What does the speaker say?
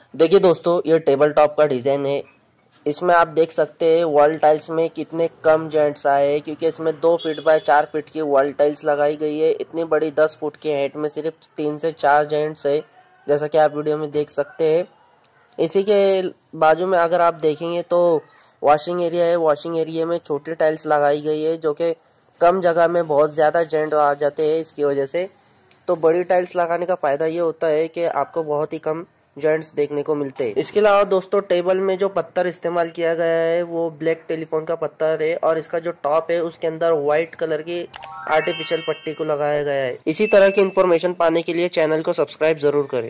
देखिए दोस्तों, ये टेबल टॉप का डिज़ाइन है। इसमें आप देख सकते हैं वॉल टाइल्स में कितने कम जॉइंट्स आए हैं, क्योंकि इसमें 2 फीट बाय 4 फीट की वॉल टाइल्स लगाई गई है। इतनी बड़ी 10 फुट की हाइट में सिर्फ 3 से 4 जॉइंट्स है, जैसा कि आप वीडियो में देख सकते हैं। इसी के बाजू में अगर आप देखेंगे तो वॉशिंग एरिया है। वॉशिंग एरिया में छोटी टाइल्स लगाई गई है, जो कि कम जगह में बहुत ज़्यादा जॉइंट आ जाते हैं इसकी वजह से। तो बड़ी टाइल्स लगाने का फ़ायदा ये होता है कि आपको बहुत ही कम जॉइंट्स देखने को मिलते हैं। इसके अलावा दोस्तों, टेबल में जो पत्थर इस्तेमाल किया गया है वो ब्लैक टेलीफोन का पत्थर है, और इसका जो टॉप है उसके अंदर व्हाइट कलर की आर्टिफिशियल पट्टी को लगाया गया है। इसी तरह की इन्फॉर्मेशन पाने के लिए चैनल को सब्सक्राइब जरूर करें।